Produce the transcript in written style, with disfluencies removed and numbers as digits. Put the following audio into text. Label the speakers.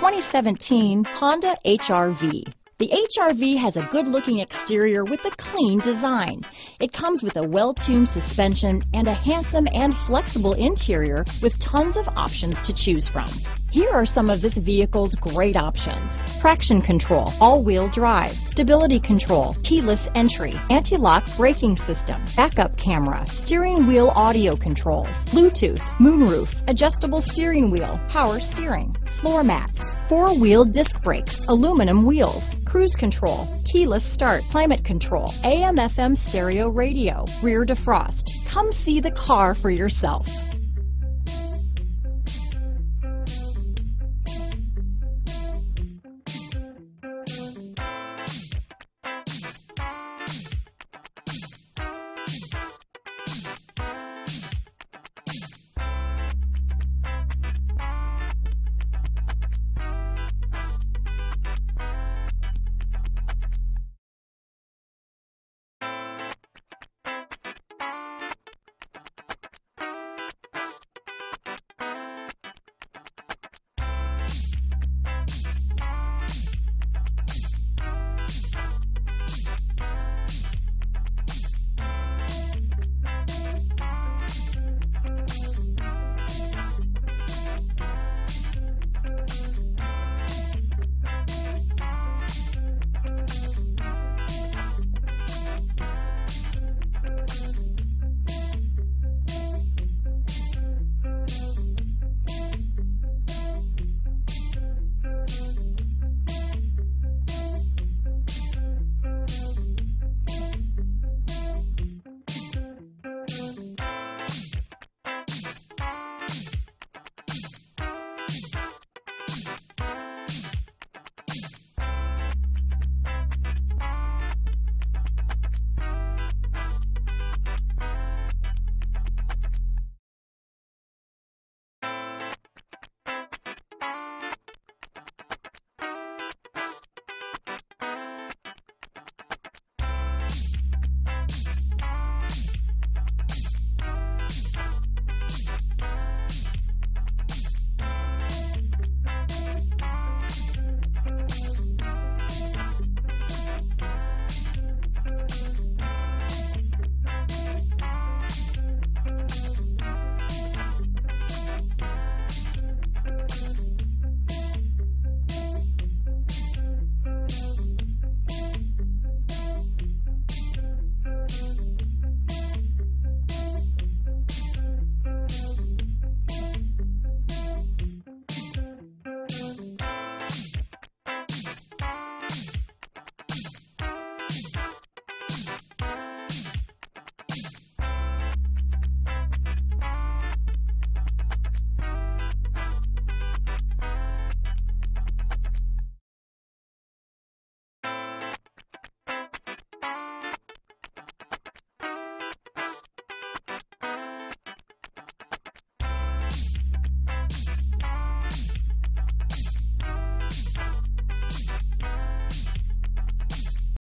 Speaker 1: 2017 Honda HR-V. The HR-V has a good-looking exterior with a clean design. It comes with a well-tuned suspension and a handsome and flexible interior with tons of options to choose from. Here are some of this vehicle's great options: traction control, all-wheel drive, stability control, keyless entry, anti-lock braking system, backup camera, steering wheel audio controls, Bluetooth, moonroof, adjustable steering wheel, power steering, floor mats, four-wheel disc brakes, aluminum wheels, cruise control, keyless start, climate control, AM/FM stereo radio, rear defrost. Come see the car for yourself.